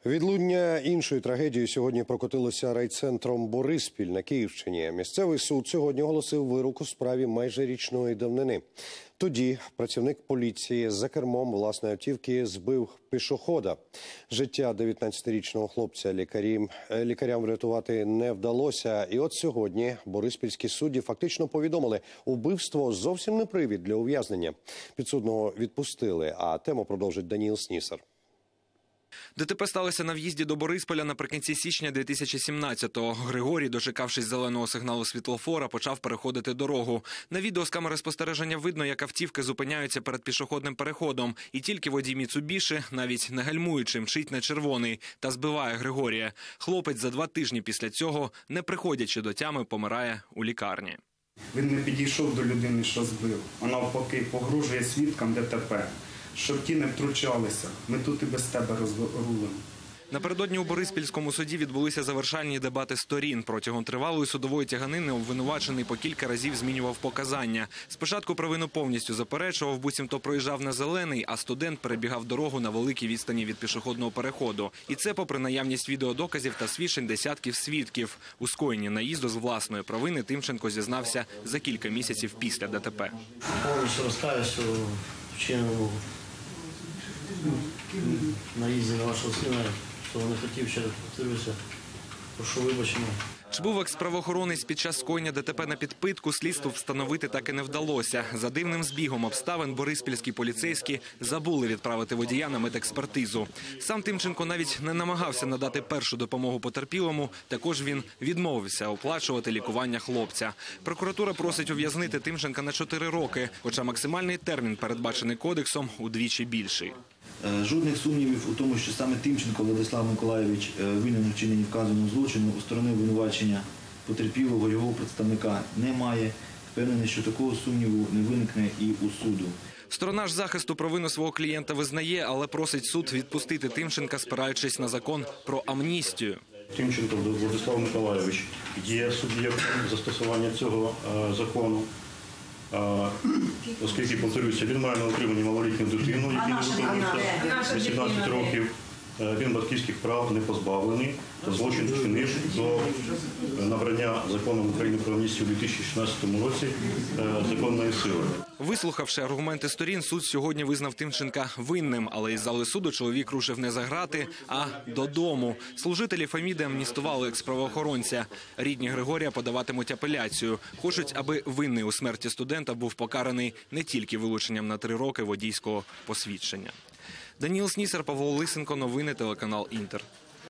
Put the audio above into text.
Відлуння іншої трагедії сьогодні прокотилося райцентром Бориспіль на Київщині. Місцевий суд сьогодні оголосив вирок у справі майже річної давнини. Тоді працівник поліції за кермом власної автівки збив пішохода. Життя 19-річного хлопця лікарям врятувати не вдалося. І от сьогодні бориспільські судді фактично повідомили, убивство зовсім не привід для ув'язнення. Підсудного відпустили, а тему продовжить Даніл Снісар. ДТП сталося на в'їзді до Борисполя наприкінці січня 2017-го. Григорій, дочекавшись зеленого сигналу світлофора, почав переходити дорогу. На відео з камери спостереження видно, як автівки зупиняються перед пішохідним переходом. І тільки водій Міцубіші, навіть не гальмуючи, мчить на червоний та збиває Григорія. Хлопець за 2 тижні після цього, не приходячи до тями, помирає у лікарні. Він не підійшов до людини, що збив, а навпаки погрожує свідкам ДТП. Щоб ті не втручалися. Ми тут і без тебе розрулимо. Напередодні у Бориспільському суді відбулися завершальні дебати сторін. Протягом тривалої судової тяганини обвинувачений по кілька разів змінював показання. Спочатку провину повністю заперечував, буцімто проїжджав на зелений, а студент перебігав дорогу на великій відстані від пішохідного переходу. І це попри наявність відеодоказів та свідчень десятків свідків. У скоєнні наїзду з власної провини Тимченко зізнався за кілька місяців після ДТП. Повністю розкаюся у вчиненому наїзді на вашого сина, що не хотів, ще повторюся, прошу вибачення. Чи був екс-правоохоронець під час скоєння ДТП на підпитку, слідству встановити так і не вдалося. За дивним збігом обставин бориспільські поліцейські забули відправити водія на медекспертизу. Сам Тимченко навіть не намагався надати першу допомогу потерпілому, також він відмовився оплачувати лікування хлопця. Прокуратура просить ув'язнити Тимченка на 4 роки, хоча максимальний термін, передбачений кодексом, удвічі більший. Жодних сумнівів у тому, що саме Тимченко Владислав Миколайович винен у вчиненні вказаного злочину у сторони обвинувачення потерпілого його представника немає. Впевнений, що такого сумніву не виникне і у суду. Сторона ж захисту провину свого клієнта визнає, але просить суд відпустити Тимченка, спираючись на закон про амністію. Тимченко Владислав Миколайович є суб'єктом застосування цього закону. Оскільки, повторюся, він має на утриманні малолітню дитину, якій не виповнюється 18 років, він батьківських прав не позбавлений, та злочин вчинив до набрання законом України про амністію у 2016 році законної сили. Вислухавши аргументи сторін, суд сьогодні визнав Тимченка винним, але із зали суду чоловік рушив не за грати, а додому. Служителі Феміди амністували екс-правоохоронця. Рідні Григорія подаватимуть апеляцію. Хочуть, аби винний у смерті студента був покараний не тільки вилученням на 3 роки водійського посвідчення. Даніл Снісар, Павло Лисенко, новини, телеканал «Інтер».